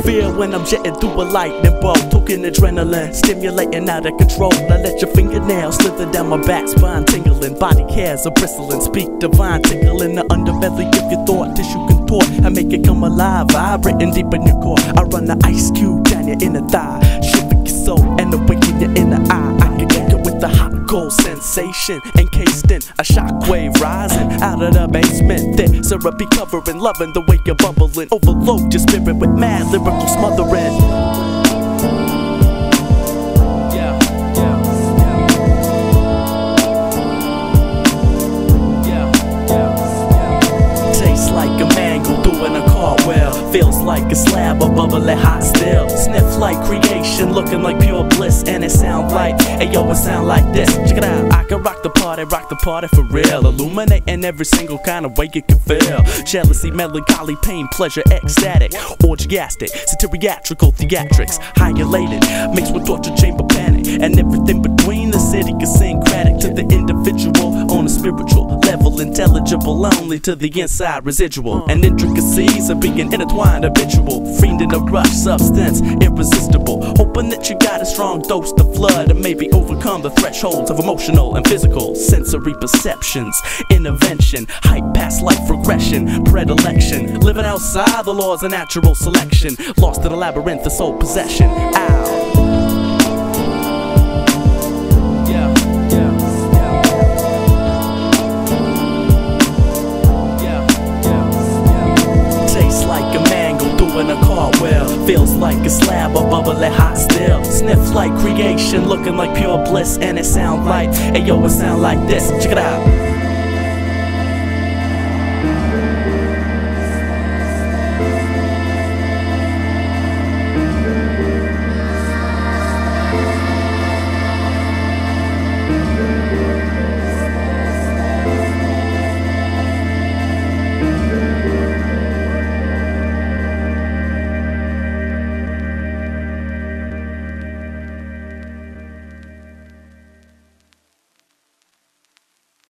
feel when I'm jetting through a lightning bolt, talking adrenaline, stimulating out of control. I let your fingernails slither down my back, spine tingling, body hairs are bristling, speak divine, tickling the underbelly of your thought, tissue contort, I make it come alive, vibrating deep in your core. I run the ice cube down your inner thigh, shiver your soul and awaken your inner eye. I can kick it with the hot cold sensation, encased in a shockwave rising out of the basement. Thick syrupy covering, loving the way you're bubbling. Overload your spirit with mad lyrical smothering. Feels like a slab of bubbling hot still. Sniff like creation, looking like pure bliss. And it sound like, ayo, it sound like this. Check it out, I can rock the party for real. Illuminating every single kind of way you can feel. Jealousy, melancholy, pain, pleasure, ecstatic, orgiastic, satiriatrical theatrics, high elated, mixed with torture chamber panic. And everything between the city is syncretic to the individual on a spiritual level, intelligible only to the inside residual. And intricacies of being intertwined, habitual, fiend in a rush, substance irresistible. Hoping that you got a strong dose to flood and maybe overcome the thresholds of emotional and physical sensory perceptions. Intervention, hype past life regression, predilection, living outside the laws of natural selection, lost in a labyrinth of soul possession. Ow. Feels like a slab of bubbling hot still. Sniff like creation, looking like pure bliss. And it sound like, ayo, it sound like this. Check it out.